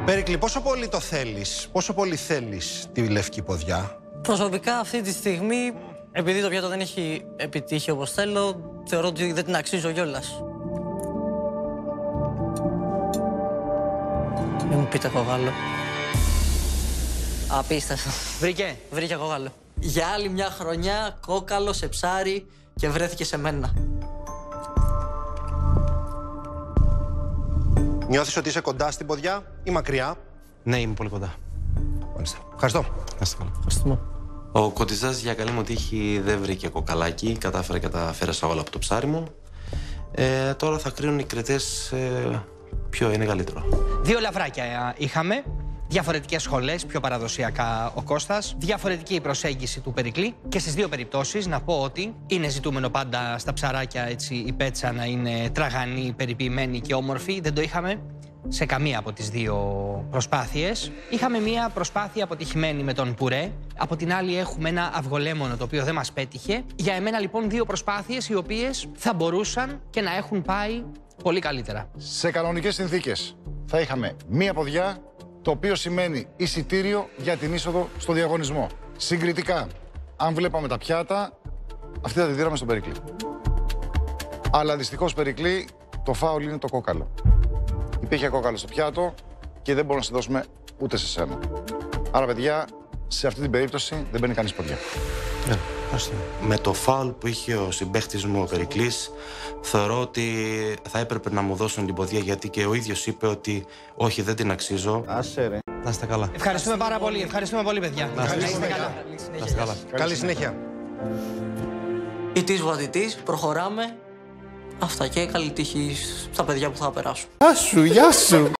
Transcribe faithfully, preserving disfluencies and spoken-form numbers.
Πέρικλη, πόσο πολύ το θέλεις, πόσο πολύ θέλεις τη λευκή ποδιά? Προσωπικά αυτή τη στιγμή, επειδή το πιάτο δεν έχει επιτύχει όπως θέλω, θεωρώ ότι δεν την αξίζω κιόλας. Μην μου πείτε κογάλο. Απίστευτο. Βρήκε. Βρήκε κογάλο. Για άλλη μια χρονιά, κόκαλο σε ψάρι και βρέθηκε σε μένα. Νιώθεις ότι είσαι κοντά στην ποδιά ή μακριά? Ναι, είμαι πολύ κοντά. Μάλιστα. Ευχαριστώ. Ευχαριστούμε. Ο Κωτιζάς για καλή μου τύχη δεν βρήκε κοκαλάκι, κατάφερε και τα αφαίρεσα όλα από το ψάρι μου. Ε, τώρα θα κρίνουν οι κριτές ε, ποιο είναι καλύτερο. Δύο λαβράκια είχαμε, διαφορετικές σχολές, πιο παραδοσιακά ο Κώστας, διαφορετική η προσέγγιση του Περικλή και στις δύο περιπτώσεις να πω ότι είναι ζητούμενο πάντα στα ψαράκια έτσι, η πέτσα να είναι τραγανή, περιποιημένη και όμορφη. Δεν το είχαμε σε καμία από τις δύο προσπάθειες. Είχαμε μία προσπάθεια αποτυχημένη με τον πουρέ. Από την άλλη έχουμε ένα αυγολέμονο το οποίο δεν μας πέτυχε. Για εμένα λοιπόν δύο προσπάθειες οι οποίες θα μπορούσαν και να έχουν πάει πολύ καλύτερα. Σε κανονικές συνθήκες θα είχαμε μία ποδιά, το οποίο σημαίνει εισιτήριο για την είσοδο στο διαγωνισμό. Συγκριτικά, αν βλέπαμε τα πιάτα, αυτή θα τη δίναμε στον Περικλή. Αλλά δυστυχώς, Περικλή, το φάουλ είναι το κόκαλο. Υπήρχε κόκαλο στο πιάτο και δεν μπορούμε να σε δώσουμε ούτε σε σένα. Άρα, παιδιά, σε αυτή την περίπτωση δεν μπαίνει κανείς ποδιά. Ναι, με το φάουλ που είχε ο συμπαίχτης μου ο Περικλής, θεωρώ ότι θα έπρεπε να μου δώσουν την ποδιά, γιατί και ο ίδιος είπε ότι όχι, δεν την αξίζω. Άσε ρε. Να είστε καλά. Ευχαριστούμε πάρα πολύ. Ευχαριστούμε πολύ, παιδιά. Να είστε καλά. Να είστε καλά. Καλή συνέχεια. Η της βατητής, προχωράμε. Αυτά και καλή τύχη στα παιδιά που θα περάσουν. Γεια σου, γεια σου.